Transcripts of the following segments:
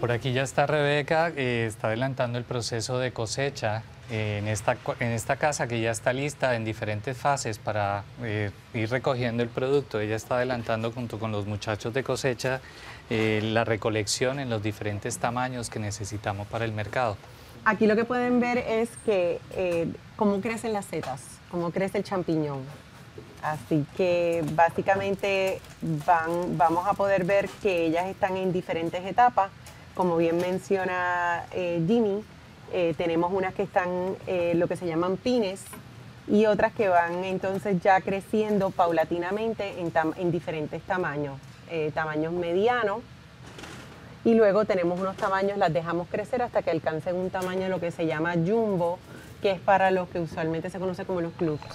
Por aquí ya está Rebeca, está adelantando el proceso de cosecha en esta casa que ya está lista en diferentes fases para ir recogiendo el producto. Ella está adelantando junto con los muchachos de cosecha la recolección en los diferentes tamaños que necesitamos para el mercado. Aquí lo que pueden ver es que cómo crecen las setas, cómo crece el champiñón. Así que básicamente vamos a poder ver que ellas están en diferentes etapas. Como bien menciona Jimmy, tenemos unas que están lo que se llaman pines y otras que van entonces ya creciendo paulatinamente en diferentes tamaños. Tamaños medianos, y luego tenemos unos tamaños, las dejamos crecer hasta que alcancen un tamaño lo que se llama jumbo, que es para lo que usualmente se conoce como los clubs.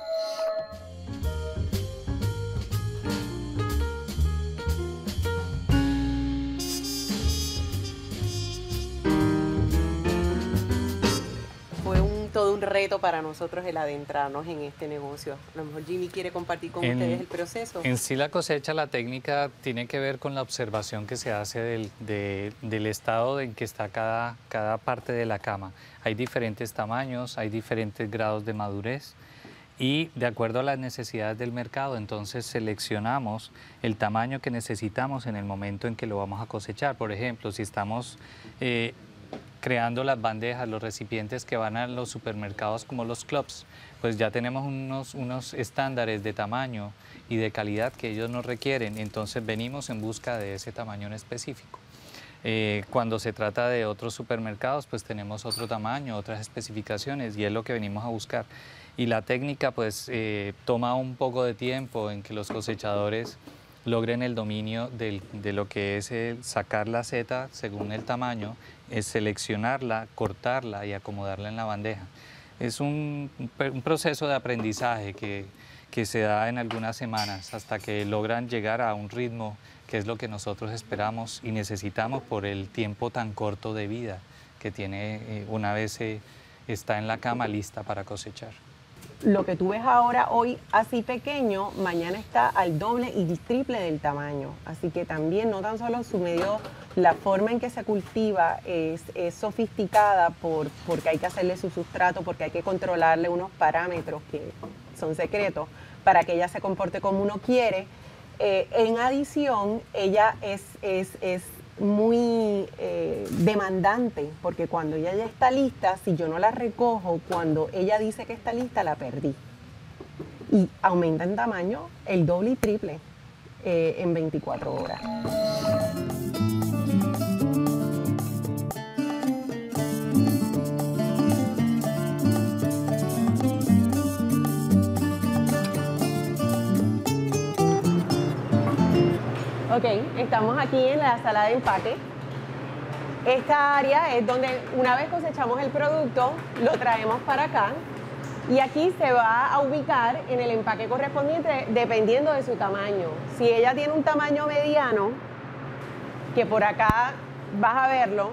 Todo un reto para nosotros el adentrarnos en este negocio. A lo mejor Jimmy quiere compartir con ustedes el proceso. En sí la cosecha, la técnica tiene que ver con la observación que se hace del estado en que está cada parte de la cama. Hay diferentes tamaños, hay diferentes grados de madurez y de acuerdo a las necesidades del mercado, entonces seleccionamos el tamaño que necesitamos en el momento en que lo vamos a cosechar. Por ejemplo, si estamos creando las bandejas, los recipientes que van a los supermercados como los clubs, pues ya tenemos unos estándares de tamaño y de calidad que ellos nos requieren, entonces venimos en busca de ese tamaño en específico. Cuando se trata de otros supermercados, pues tenemos otro tamaño, otras especificaciones y es lo que venimos a buscar. Y la técnica pues toma un poco de tiempo en que los cosechadores logren el dominio de lo que es sacar la seta según el tamaño, es seleccionarla, cortarla y acomodarla en la bandeja. Es un proceso de aprendizaje que se da en algunas semanas hasta que logran llegar a un ritmo que es lo que nosotros esperamos y necesitamos por el tiempo tan corto de vida que tiene una vez está en la cama lista para cosechar. Lo que tú ves ahora hoy así pequeño, mañana está al doble y triple del tamaño. Así que también no tan solo su medio, la forma en que se cultiva es sofisticada porque hay que hacerle su sustrato, porque hay que controlarle unos parámetros que son secretos para que ella se comporte como uno quiere. En adición, ella es muy demandante, porque cuando ella ya está lista, si yo no la recojo, cuando ella dice que está lista, la perdí. Y aumenta en tamaño el doble y triple en 24 horas. Ok, estamos aquí en la sala de empaque. Esta área es donde una vez cosechamos el producto, lo traemos para acá y aquí se va a ubicar en el empaque correspondiente dependiendo de su tamaño. Si ella tiene un tamaño mediano, que por acá vas a verlo,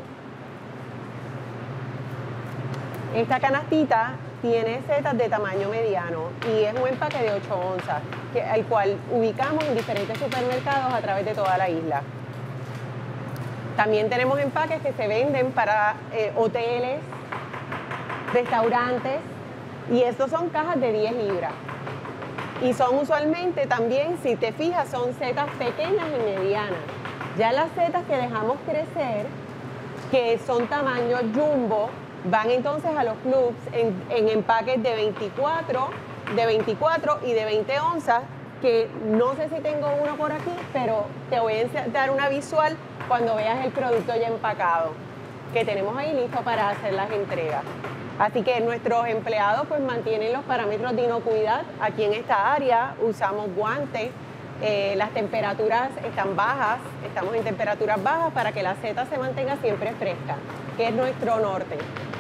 esta canastita tiene setas de tamaño mediano y es un empaque de 8 onzas, al cual ubicamos en diferentes supermercados a través de toda la isla. También tenemos empaques que se venden para hoteles, restaurantes, y estos son cajas de 10 libras. Y son usualmente también, si te fijas, son setas pequeñas y medianas. Ya las setas que dejamos crecer, que son tamaño jumbo, van entonces a los clubs en empaques de 24 y de 20 onzas, que no sé si tengo uno por aquí, pero te voy a dar una visual cuando veas el producto ya empacado, que tenemos ahí listo para hacer las entregas. Así que nuestros empleados pues mantienen los parámetros de inocuidad aquí en esta área, usamos guantes, las temperaturas están bajas, estamos en temperaturas bajas para que la seta se mantenga siempre fresca, que es nuestro norte.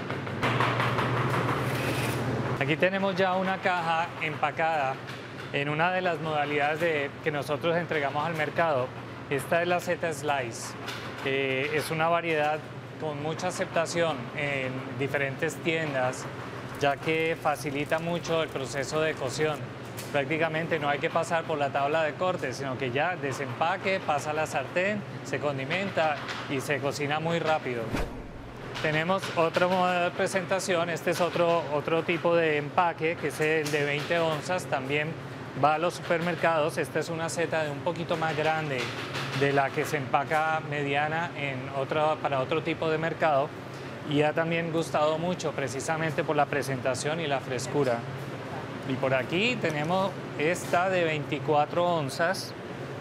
Aquí tenemos ya una caja empacada en una de las modalidades que nosotros entregamos al mercado. Esta es la seta Slice. Es una variedad con mucha aceptación en diferentes tiendas, ya que facilita mucho el proceso de cocción. Prácticamente no hay que pasar por la tabla de corte, sino que ya desempaque, pasa a la sartén, se condimenta y se cocina muy rápido. Tenemos otro modo de presentación, este es otro tipo de empaque, que es el de 20 onzas, también va a los supermercados. Esta es una seta de un poquito más grande de la que se empaca mediana para otro tipo de mercado, y ha también gustado mucho precisamente por la presentación y la frescura. Y por aquí tenemos esta de 24 onzas,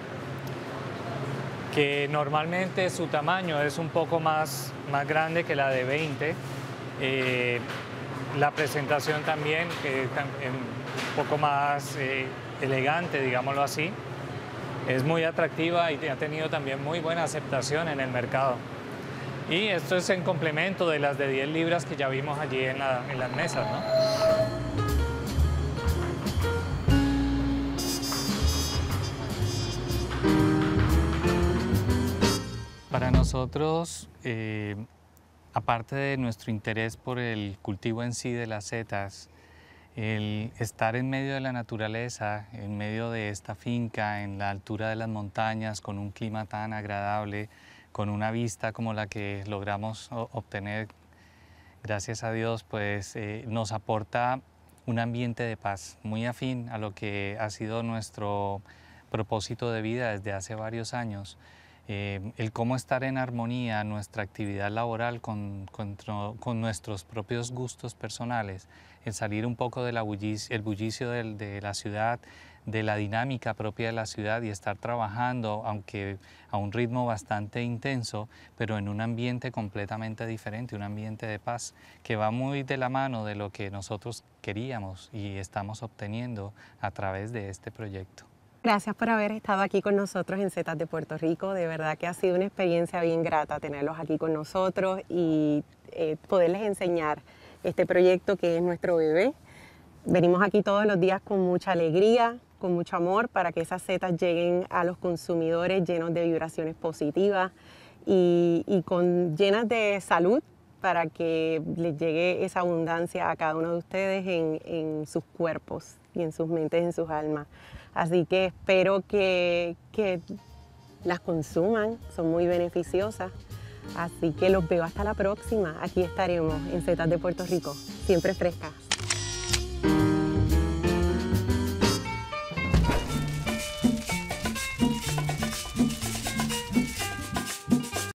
que normalmente su tamaño es un poco más grande que la de 20. La presentación también un poco más elegante, digámoslo así. Es muy atractiva y ha tenido también muy buena aceptación en el mercado. Y esto es en complemento de las de 10 libras que ya vimos allí en las mesas, ¿no? Para nosotros, aparte de nuestro interés por el cultivo en sí de las setas, el estar en medio de la naturaleza, en medio de esta finca, en la altura de las montañas, con un clima tan agradable, con una vista como la que logramos obtener, gracias a Dios, pues nos aporta un ambiente de paz muy afín a lo que ha sido nuestro propósito de vida desde hace varios años. El cómo estar en armonía nuestra actividad laboral con nuestros propios gustos personales, el salir un poco del bullicio de la ciudad, de la dinámica propia de la ciudad, y estar trabajando, aunque a un ritmo bastante intenso, pero en un ambiente completamente diferente, un ambiente de paz que va muy de la mano de lo que nosotros queríamos y estamos obteniendo a través de este proyecto. Gracias por haber estado aquí con nosotros en Setas de Puerto Rico. De verdad que ha sido una experiencia bien grata tenerlos aquí con nosotros y poderles enseñar este proyecto que es nuestro bebé. Venimos aquí todos los días con mucha alegría, con mucho amor, para que esas setas lleguen a los consumidores llenos de vibraciones positivas y llenas de salud, para que les llegue esa abundancia a cada uno de ustedes en sus cuerpos y en sus mentes, en sus almas. Así que espero que las consuman, son muy beneficiosas. Así que los veo hasta la próxima. Aquí estaremos en Setas de Puerto Rico, siempre frescas.